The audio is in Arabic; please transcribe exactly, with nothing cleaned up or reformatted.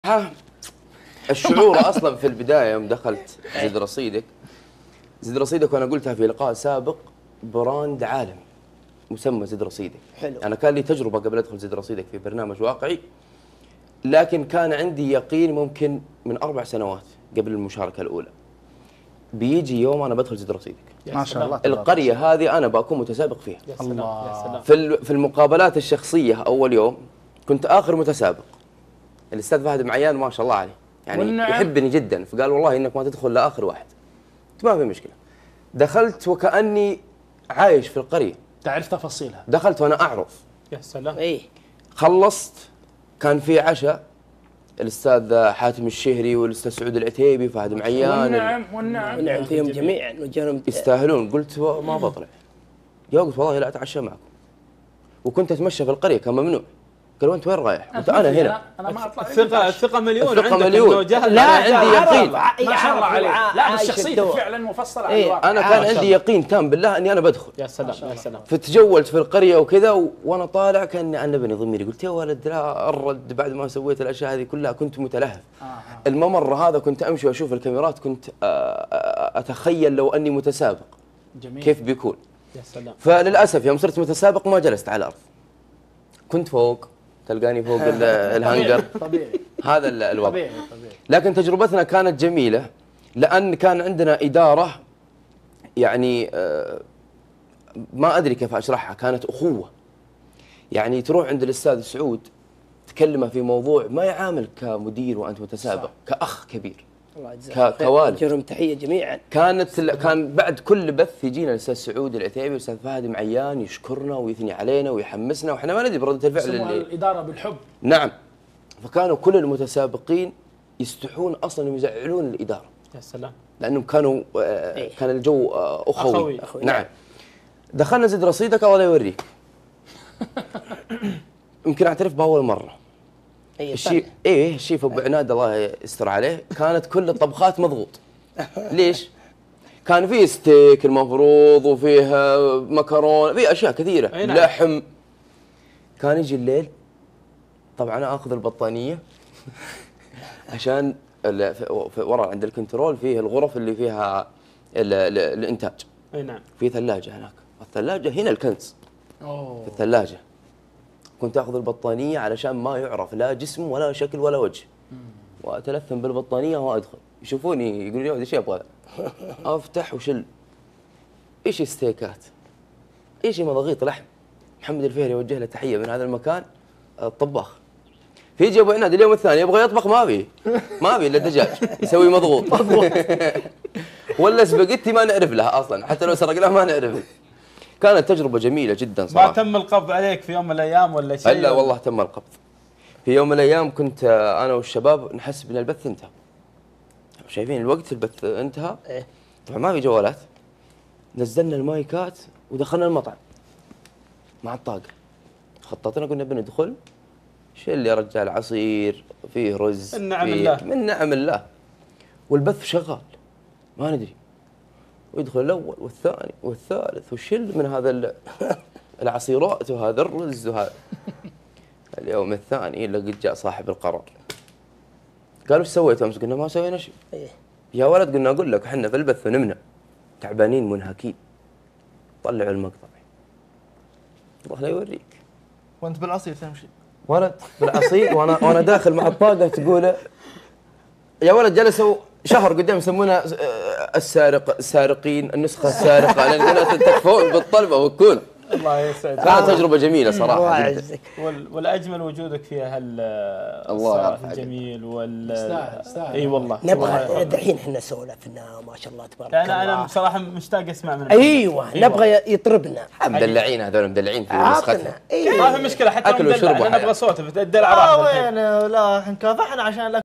ها الشعور اصلا في البدايه يوم دخلت زد رصيدك زد رصيدك وانا قلتها في لقاء سابق، براند عالمي مسمى زد رصيدك. حلو. انا كان لي تجربه قبل ادخل زد رصيدك في برنامج واقعي، لكن كان عندي يقين ممكن من اربع سنوات قبل المشاركه الاولى بيجي يوم انا بدخل زد رصيدك. ما شاء الله. القريه هذه انا بكون متسابق فيها. يا الله. يا سلام. في في المقابلات الشخصيه اول يوم كنت اخر متسابق. الاستاذ فهد معيان ما شاء الله عليه يعني والنعم. يحبني جدا، فقال والله انك ما تدخل لاخر واحد. ما في مشكله. دخلت وكاني عايش في القريه، تعرف تفاصيلها. دخلت وانا اعرف. يا سلام. ايه خلصت كان في عشاء، الاستاذ حاتم الشهري والاستاذ سعود العتيبي فهد معيان والنعم والنعم ونعم فيهم جميعا وجرم يستاهلون. قلت ما بطلع. يا قلت والله لا اتعشى معكم. وكنت اتمشى في القريه كان ممنوع. قالوا انت وين رايح؟ قلت انا هنا. انا ما اطلع. الثقة الثقة مليون. الثقة عندك مليون. إنه جهل. لا عندي يقين. ما شاء الله عليك. لا بس شخصيتك فعلا مفصله على إيه. الواقع. انا كان عندي يقين تام بالله اني انا بدخل. يا سلام يا سلام. فتجولت في القريه وكذا و... وانا طالع كاني انبني ضميري، قلت يا ولد لا الرد بعد ما سويت الاشياء هذه كلها كنت متلهف. آه. آه. الممر هذا كنت امشي واشوف الكاميرات، كنت آه، آه، اتخيل لو اني متسابق جميل. كيف بيكون. يا سلام. فللاسف يوم صرت متسابق ما جلست على الارض، كنت فوق، تلقاني فوق ال- الهانجر. طبيعي هذا ال- الوضع. طبيعي طبيعي. لكن تجربتنا كانت جميله لان كان عندنا اداره يعني آه، ما ادري كيف اشرحها، كانت اخوه. يعني تروح عند الاستاذ سعود تكلمه في موضوع ما يعاملك كمدير وانت متسابق، كاخ كبير. الله يجزاك ك- خير. كوالد. جرم تحيه جميعا. كانت ال- كان بعد كل بث يجينا الاستاذ سعود العتيبي والاستاذ فهد معيان يشكرنا ويثني علينا ويحمسنا، واحنا ما ندري برده الفعل يسموها اللي الاداره بالحب. نعم. فكانوا كل المتسابقين يستحون اصلا انهم يزعلون الاداره، يا سلام. لانهم كانوا آه، إيه. كان الجو آه، اخوي. أخوي. أخوي. نعم. دخلنا زد رصيدك الله يوريك. يمكن اعترف باول مره. اي الشيف ايه الشيف ابو عناد الله يستر عليه كانت كل الطبخات مضغوط. ليش؟ كان فيه ستيك المفروض وفيه مكرونه، في اشياء كثيره، أي نعم. لحم. كان يجي الليل طبعا انا اخذ البطانيه عشان ال- في- في- ورا عند الكنترول فيه الغرف اللي فيها ال- ال- الانتاج، اي نعم. في ثلاجه هناك، الثلاجه هنا الكنز اوه. في الثلاجه. كنت اخذ البطانيه علشان ما يعرف لا جسم ولا شكل ولا وجه، واتلثم بالبطانيه وادخل. يشوفوني يقولون يا ولد ايش يبغى؟ افتح وشل. ايش ستيكات؟ ايش مضاغيط لحم؟ محمد الفهري يوجه له تحيه من هذا المكان، الطباخ. فيجي ابو عناد اليوم الثاني يبغى يطبخ، ما في ما في الا دجاج يسوي مضغوط. ولا سباجيتي ما نعرف لها اصلا، حتى لو سرقناها ما نعرف. كانت تجربه جميله جدا ما صراحه. تم القبض عليك في يوم من الايام ولا شيء؟ الا والله تم القبض. في يوم من الايام كنت آه، انا والشباب نحسب ان البث انتهى. شايفين الوقت البث انتهى. إيه. طبعا ما في جوالات. نزلنا المايكات ودخلنا المطعم مع الطاقه. خططنا قلنا بندخل شيل يا رجال عصير، فيه رز، من نعم فيه الله. من نعم الله. والبث شغال ما ندري. ويدخل الاول والثاني والثالث وشل من هذا ال- العصيرات وهذا الرز وهذا. اليوم الثاني لقد جاء صاحب القرار. قالوا ايش سويتوا امس؟ قلنا ما سوينا شيء. إيه. يا ولد قلنا اقول لك احنا في البث ونمنا تعبانين منهكين. طلعوا المقطع. الله لا يوريك. وانت بالعصير تمشي. ولد بالعصير وانا وانا داخل مع الطاقه تقول يا ولد جلسوا شهر قدام يسمونها السارق السارقين النسخه السارقه، لان قلنا تكفون بالطلبه والكل. الله يسعدك. كانت تجربه جميله الله صراحه جدا. يعزك. وال- والاجمل وجودك في هال الله الصراف يرفع الجميل وال يستاهل- يستاهل. اي والله. نبغى دحين احنا سولفنا ما شاء الله تبارك انا الله. انا بصراحه مشتاق اسمع من ايوه نبغى يطربنا. مدلعين هذول مدلعين في نسختنا. عطنا. ايوه ما في مشكله حتى أكل لو وشرب مدلع، انا وحياة. ابغى صوته الدلع اه راح الحين. وين لا احنا كافحنا عشان